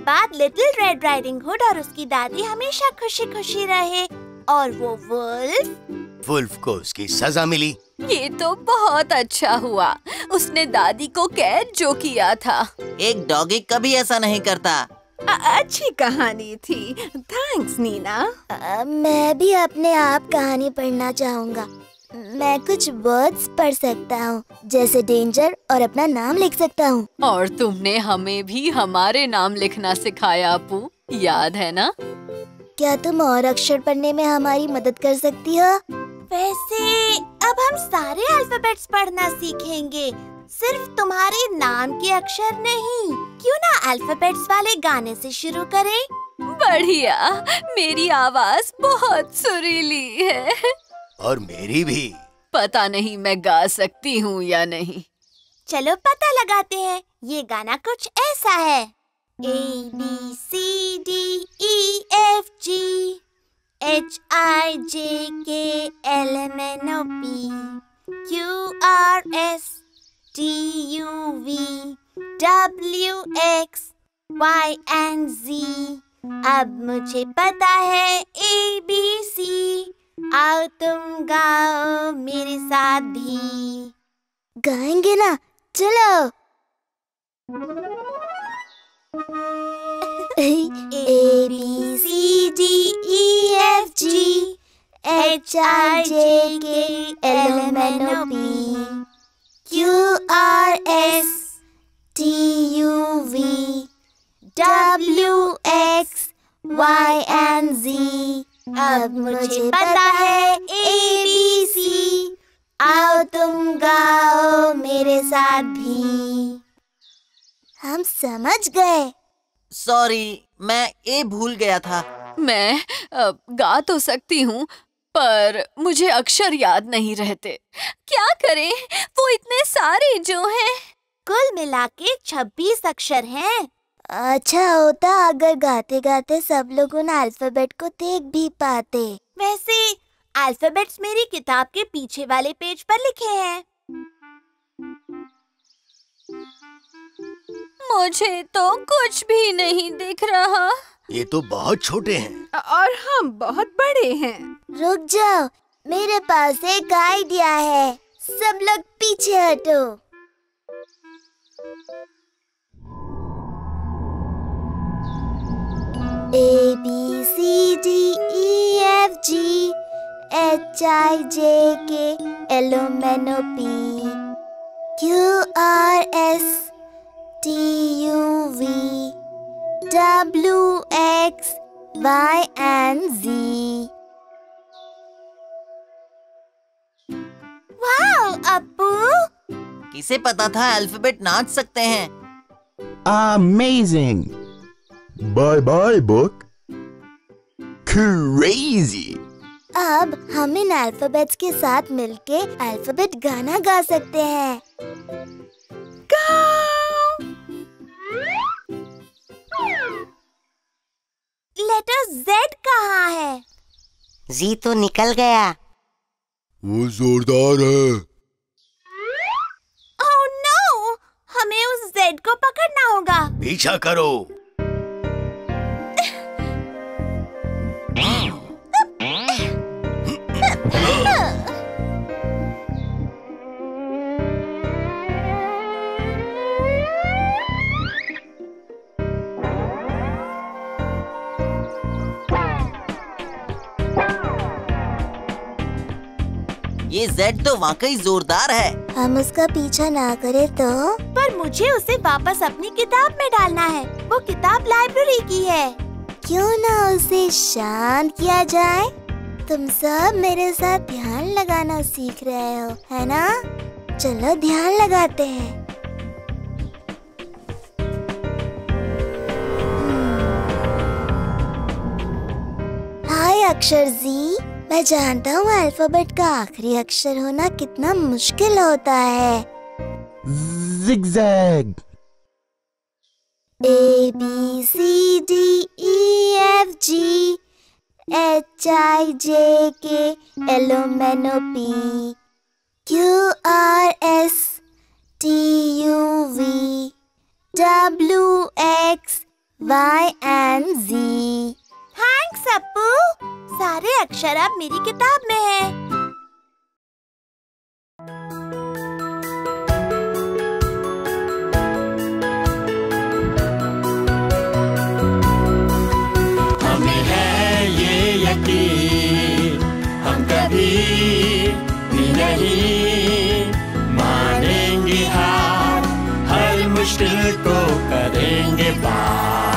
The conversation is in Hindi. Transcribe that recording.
बाद लिटिल रेड राइडिंग हुड और उसकी दादी हमेशा खुशी खुशी रहे और वो वुल्फ को उसकी सजा मिली। ये तो बहुत अच्छा हुआ। उसने दादी को कैद जो किया था। एक डॉगी कभी ऐसा नहीं करता। अच्छी कहानी थी। थैंक्स नीना। मैं भी अपने आप कहानी पढ़ना चाहूँगा। मैं कुछ वर्ड्स पढ़ सकता हूँ, जैसे डेंजर, और अपना नाम लिख सकता हूँ। और तुमने हमें भी हमारे नाम लिखना सिखाया अपू, याद है ना? क्या तुम और अक्षर पढ़ने में हमारी मदद कर सकती हो? वैसे अब हम सारे अल्फाबेट्स पढ़ना सीखेंगे, सिर्फ तुम्हारे नाम के अक्षर नहीं। क्यों ना अल्फाबेट्स वाले गाने से शुरू करें? बढ़िया, मेरी आवाज बहुत सुरीली है। और मेरी भी। पता नहीं मैं गा सकती हूँ या नहीं। चलो पता लगाते हैं। ये गाना कुछ ऐसा है। ABCDEFG HIJKLMNOP QRSTUVWXYZ। अब मुझे पता है ABC। आओ तुम गाओ मेरे साथ भी। गाएंगे ना? चलो। ABCDEFG HIJKLMNOP QRSTUVWXYZ। अब मुझे पता है ABC। आओ तुम गाओ मेरे साथ भी। हम समझ गए। सॉरी, मैं ए भूल गया था। मैं गा तो सकती हूँ, पर मुझे अक्षर याद नहीं रहते। क्या करें? वो इतने सारे जो हैं। कुल मिला के 26 अक्षर हैं। अच्छा होता अगर गाते गाते सब लोग उन अल्फाबेट को देख भी पाते। वैसे अल्फाबेट्स मेरी किताब के पीछे वाले पेज पर लिखे हैं। मुझे तो कुछ भी नहीं दिख रहा। ये तो बहुत छोटे हैं। और हम बहुत बड़े हैं। रुक जाओ, मेरे पास एक आइडिया है। सब लोग पीछे हटो। ABCDEFG HIJKLMNOP QRSTUVWXYZ। Wow Appu! किसे पता था अल्फाबेट नाच सकते हैं? Amazing! Bye bye book. Crazy! अब हम इन अल्फाबेट्स के साथ मिलके अल्फाबेट गाना गा सकते हैं। लेटर Z कहाँ है? जी तो निकल गया। वो जोरदार है। Oh no! हमें उस Z को पकड़ना होगा। पीछा करो। ये Z तो वाकई जोरदार है। हम उसका पीछा ना करें तो? पर मुझे उसे वापस अपनी किताब में डालना है। वो किताब लाइब्रेरी की है। क्यों ना उसे शांत किया जाए? तुम सब मेरे साथ ध्यान लगाना सीख रहे हो, है ना? चलो ध्यान लगाते हैं। हाय अक्षर जी, मैं जानता हूँ अल्फाबेट का आखिरी अक्षर होना कितना मुश्किल होता है। Zigzag! ABCDEFG HIJKLMNOP QRSTUVWXYZ। Y and Z। Thanks Appu. सारे अक्षर अब मेरी किताब में हैं। हमें है ये यकीन, हम कभी भी नहीं मानेंगे हार, हर मुश्किल को करेंगे पार।